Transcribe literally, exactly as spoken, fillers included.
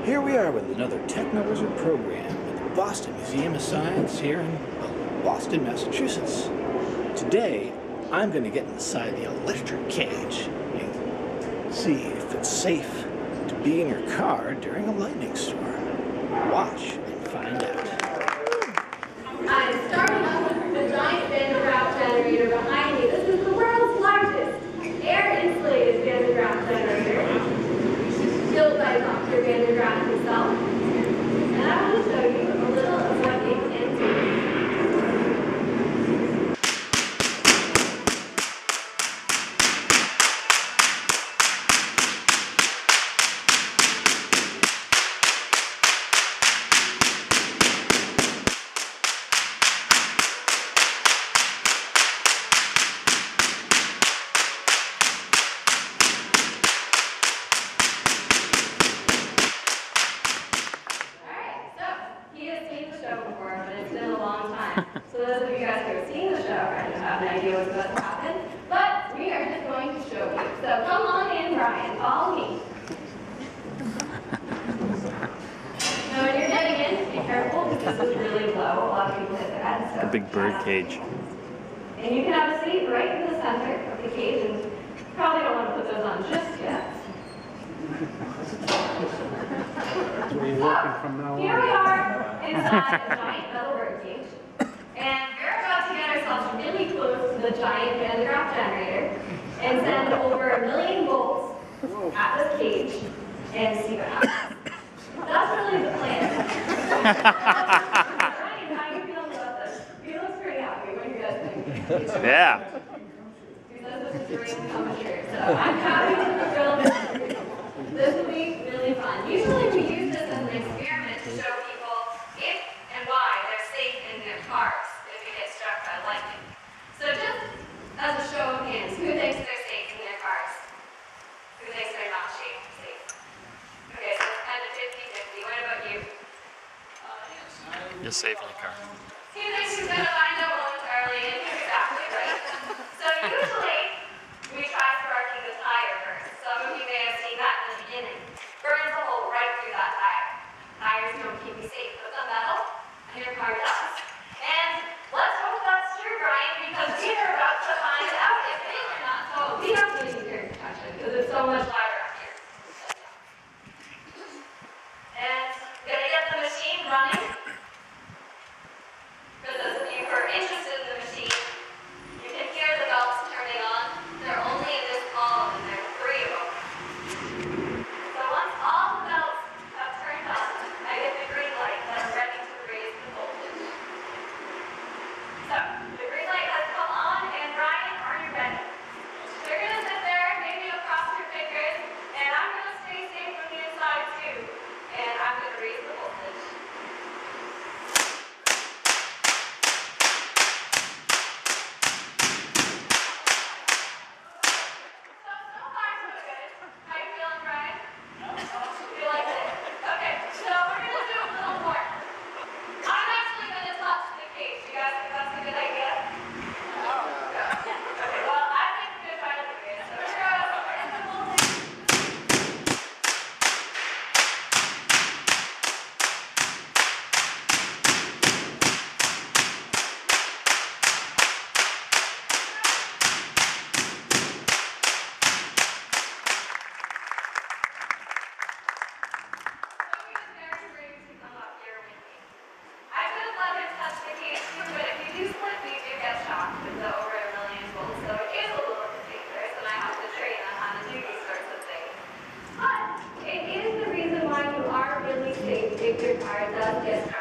Here we are with another Techno-Wizard program at the Boston Museum of Science here in Boston, Massachusetts. Today, I'm going to get inside the electric cage and see if it's safe to be in your car during a lightning storm. Watch and find out. I'm starting off with the giant DeGraff generator behind me. This is the world's largest air-insulated DeGraff generator, built by Doctor DeGraff himself. And I want to show you a little of what it can do. Before, but it's been a long time. So those of you guys who have seen the show kind of have an idea what's about to happen. But we are just going to show you. So come on in, Brian. Follow me. Now when you're getting in, be careful because this is really low. A lot of people hit their heads. So a big bird cage. And you can have a seat right in the center of the cage, and you probably don't want to put those on just yet. That's where you're working from now on. Here we are inside a giant metal bird cage, and we're about to get ourselves really close to the giant DeGraff generator and send over a million volts at this cage and see what happens. That's really the plan. Ryan, how are you feeling about this? You look pretty happy. What do you guys think? Yeah. He says this is dream come true. So I'm happy to film. This will be really fun. Usually we use this as an experiment to show people if and why they're safe in their cars if you get struck by lightning. So just as a show of hands, who thinks they're safe in their cars? Who thinks they're not safe? Okay, so it's kind of fifty fifty. What about you? You're safe in your car. Who thinks he's going to find out momentarily? And you're exactly right. So usually we try sparking the tire first. Some of you may have seen that in the beginning. Burns a hole right through that tire. Tires don't keep you safe, but the metal in your car does. And let's hope that's true, Brian, because we are about to find out if it is or not. So we have to use hearing protection because it's so much louder up here. And gonna get the machine running. For those of you who are interested in the machine, you can hear the belts turning on. They're only in this column, and there are three of them. So once all the belts have turned on, I get the green light that I'm ready to raise the voltage. So the green light has come on, and Brian, are you ready? So you're going to sit there, maybe across your fingers, and I'm going to stay safe from the inside too. And I'm going to raise the voltage. If your car does get